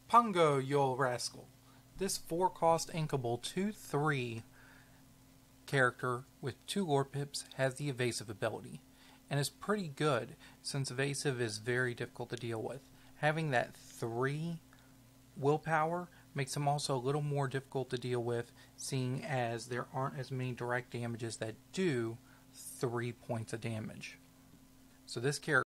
Pongo Ol Rascal. This 4-cost inkable 2/3 character with 2 lore pips has the evasive ability, and is pretty good since evasive is very difficult to deal with. Having that 3 willpower makes him also a little more difficult to deal with, seeing as there aren't as many direct damages that do 3 points of damage. So this character